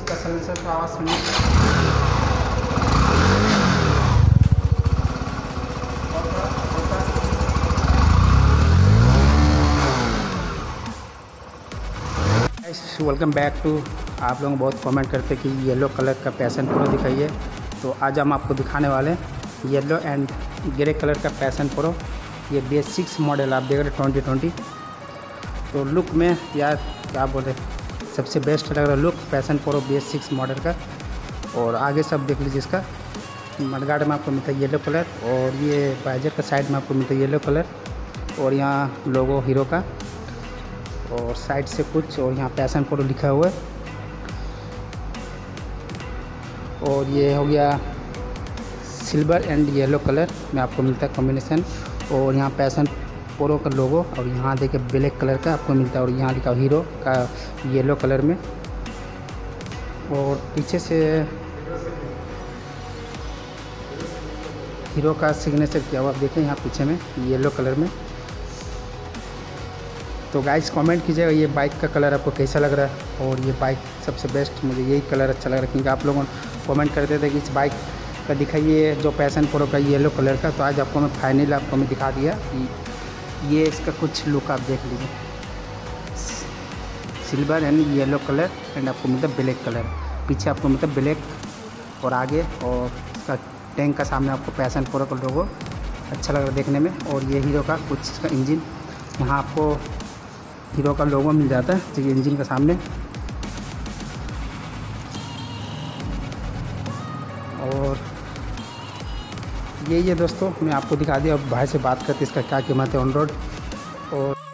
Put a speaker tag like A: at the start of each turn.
A: इसका सिलेंसर का आवाज़ सुनिए। Welcome back to. आप लोग बहुत कमेंट करते कि येलो कलर का पैशन प्रो दिखाइए, तो आज हम आपको दिखाने वाले हैं येलो एंड ग्रे कलर का पैशन प्रो। ये BS6 मॉडल आप देख रहे 2020। तो लुक में यार क्या बोले, सबसे बेस्ट लग रहा look passion pro BS6 model का। और आगे सब देख लीजिए, इसका मडगार्ड में आपको मिलता है येलो कलर, और ये बाइजर का साइड में आपको मिलता है येलो कलर, और यहाँ लोगो हीरो का, और साइड से कुछ, और यहाँ पैशन प्रो लिखा हुआ है। और ये हो गया सिल्वर एंड येलो कलर में आपको मिलता है कॉम्बिनेशन, और यहाँ पैशन प्रो का लोगो, और यहाँ देखिए ब्लैक कलर का आपको मिलता है, और यहाँ लिखा हीरो का येलो कलर में। और पीछे से हीरो का सिग्नेचर किया हुआ आप देखें यहाँ पीछे में येलो कलर में। तो गाइस कमेंट कीजिएगा ये बाइक का कलर आपको कैसा लग रहा है। और ये बाइक सबसे बेस्ट, मुझे यही कलर अच्छा लग रहा है, क्योंकि आप लोगों कमेंट करते थे कि इस बाइक का दिखाइए जो पैशन प्रो का येलो कलर का। तो आज आपको मैं फाइनल आपको मैं दिखा दिया कि ये इसका कुछ लुक आप देख लीजिए, silver and yellow colour, and आपको मिलता है ब्लैक कलर। पीछे आपको मिलता है ब्लैक, और आगे और इसका टैंक का सामने आपको पैशन प्रो का लोगो अच्छा लग रहा है देखने में। और ये हीरो का कुछ इसका इंजन, यहाँ आपको हीरो का लोगो मिल जाता है तो इंजन का सामने। और यही है दोस्तों, मैं आपको दिखा दिया। अब भाई से बात करते इसका क्या कीमत है ऑन रोड। और